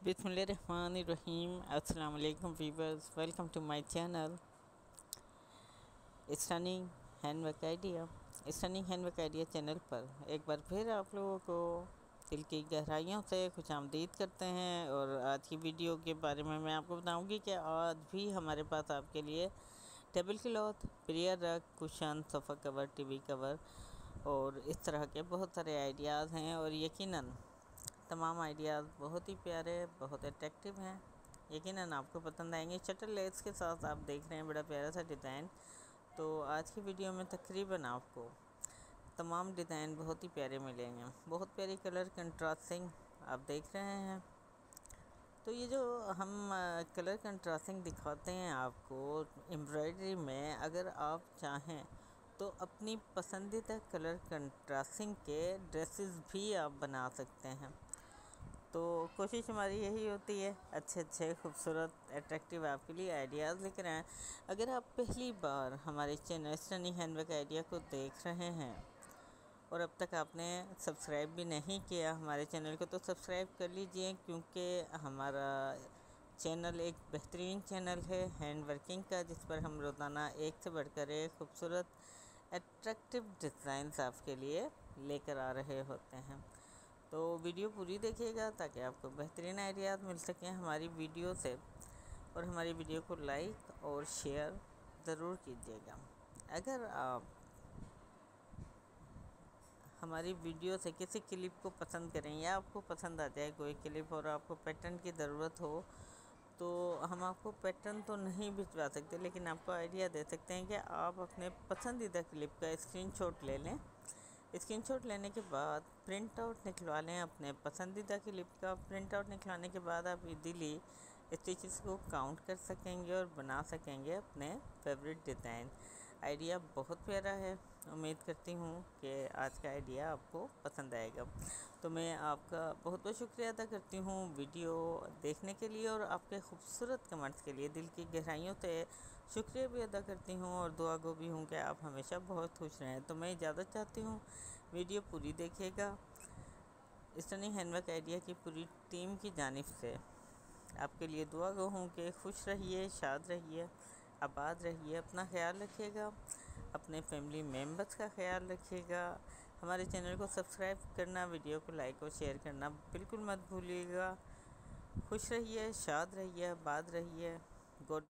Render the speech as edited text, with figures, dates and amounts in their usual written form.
बिस्मिल्लाहिर्रहमानिर्रहीम। अस्सलाम वालेकुम viewers, welcome to my channel stunning handwork idea. Stunning handwork idea channel पर एक बार फिर आप लोगों को दिल की गहराइयों से खुशामदीद करते हैं। और आज की वीडियो के बारे में मैं आपको बताऊंगी कि आज भी हमारे पास आपके लिए table cloth, prayer rug, cushion, sofa cover, TV cover और इस तरह के बहुत सारे आइडियाज़ हैं। और यकीनन तमाम आइडियाज़ बहुत ही प्यारे, बहुत अट्रैक्टिव हैं। यकीनन आपको पसंद आएंगे। शटर लेस के साथ आप देख रहे हैं बड़ा प्यारा सा डिज़ाइन। तो आज की वीडियो में तकरीबन आपको तमाम डिज़ाइन बहुत ही प्यारे मिलेंगे। बहुत प्यारी कलर कंट्रास्टिंग आप देख रहे हैं। तो ये जो हम कलर कंट्रास्टिंग दिखाते हैं आपको एम्ब्रॉयडरी में, अगर आप चाहें तो अपनी पसंदीदा कलर कंट्रास्टिंग के ड्रेसेस भी आप बना सकते हैं। तो कोशिश हमारी यही होती है अच्छे खूबसूरत अट्रैक्टिव आपके लिए आइडियाज़ लेकर आएँ। अगर आप पहली बार हमारे चैनल स्टनिंग हैंडवर्क आइडिया को देख रहे हैं और अब तक आपने सब्सक्राइब भी नहीं किया हमारे चैनल को, तो सब्सक्राइब कर लीजिए, क्योंकि हमारा चैनल एक बेहतरीन चैनल है हैंड वर्किंग का, जिस पर हम रोज़ाना एक से बढ़कर एक खूबसूरत अट्रैक्टिव डिज़ाइंस आपके लिए लेकर आ रहे होते हैं। तो वीडियो पूरी देखिएगा ताकि आपको बेहतरीन आइडियाज़ मिल सकें हमारी वीडियो से। और हमारी वीडियो को लाइक और शेयर ज़रूर कीजिएगा। अगर आप हमारी वीडियो से किसी क्लिप को पसंद करें या आपको पसंद आ जाए कोई क्लिप और आपको पैटर्न की ज़रूरत हो, तो हम आपको पैटर्न तो नहीं भिजवा सकते, लेकिन आपको आइडिया दे सकते हैं कि आप अपने पसंदीदा क्लिप का स्क्रीनशॉट ले लें। स्क्रीनशॉट लेने के बाद प्रिंट आउट निकलवा लें। अपने पसंदीदा क्लिप का प्रिंट आउट निकलवाने के बाद आप इजीली स्टिचेस को काउंट कर सकेंगे और बना सकेंगे अपने फेवरेट डिज़ाइन। आइडिया बहुत प्यारा है। उम्मीद करती हूँ कि आज का आइडिया आपको पसंद आएगा। तो मैं आपका बहुत बहुत शुक्रिया अदा करती हूँ वीडियो देखने के लिए और आपके खूबसूरत कमेंट्स के लिए दिल की गहराइयों से शुक्रिया भी अदा करती हूँ और दुआ गो भी हूँ कि आप हमेशा बहुत खुश रहें। तो मैं इजाज़त चाहती हूँ, वीडियो पूरी देखिएगा। स्टनिंग हैंडवर्क आइडिया की पूरी टीम की जानिब से आपके लिए दुआ गो हूँ कि खुश रहिए, शाद रहिए, आबाद रहिए। अपना ख्याल रखिएगा, अपने फैमिली मेम्बर्स का ख्याल रखिएगा। हमारे चैनल को सब्सक्राइब करना, वीडियो को लाइक और शेयर करना बिल्कुल मत भूलिएगा। खुश रहिए, शाद रहिए, आबाद रहिए।